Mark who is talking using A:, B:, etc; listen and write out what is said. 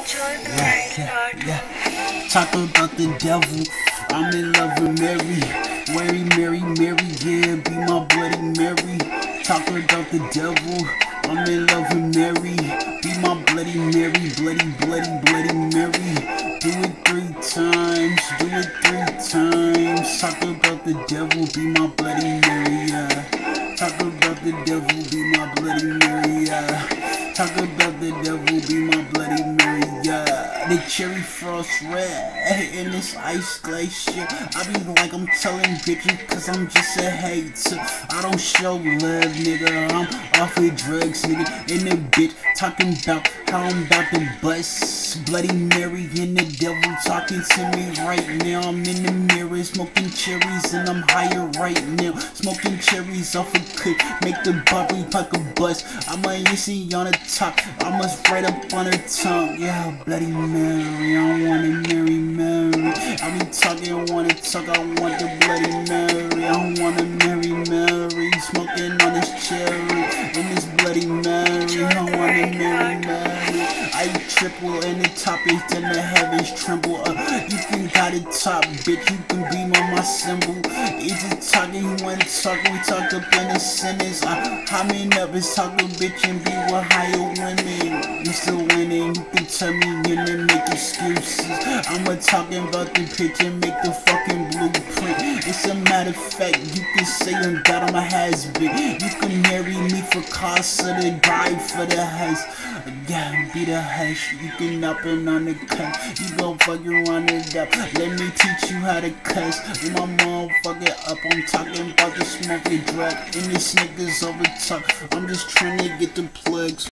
A: Yeah. Talk about the devil. I'm in love with Mary. Mary, yeah, be my Bloody Mary. Talk about the devil. I'm in love with Mary. Be my Bloody Mary, bloody Mary. Do it 3 times, do it 3 times. Talk about the devil, be my Bloody Mary, yeah. Talk about the devil, be my Bloody Mary, yeah. Talk about the devil, be my Bloody Mary, yeah. The cherry frost red in this ice glacier. I be like I'm telling bitches cause I'm just a hater. I don't show love, nigga. I'm off of drugs, nigga. In the bitch talking about how I'm about to bust. Bloody Mary and the devil talking to me right now. I'm in the mirror smoking cherries and I'm higher right now. Smoking cherries off a cook, make the bubbly like a buzz. I'm a Yeezy on the top, I must right up on her tongue. Yeah, Bloody Mary, I wanna marry Mary. I be talking, wanna talk, I want the Bloody Mary. I wanna marry Mary, smoking on this cherry and this Bloody Mary. I wanna marry Mary. I triple and the top is then the heavens tremble. You can got it top, bitch, you can be my symbol. It's just talking, you wanna talk, we talked up in the sentence. How many of us talk a bitch and be with higher women? You still winning, you can tell me and then make excuses. I'ma talking about the picture, make the fucking blueprint. It's a matter of fact, you can say I'm God, I'm a has-been. You can marry me for casa, to die for the house. Yeah, be the hash, you can up and on the cut. You gon' fucking run it up. Let me teach you how to cuss. When my motherfucker up, I'm talking about the smoking drug. And these niggas over top. I'm just trying to get the plugs.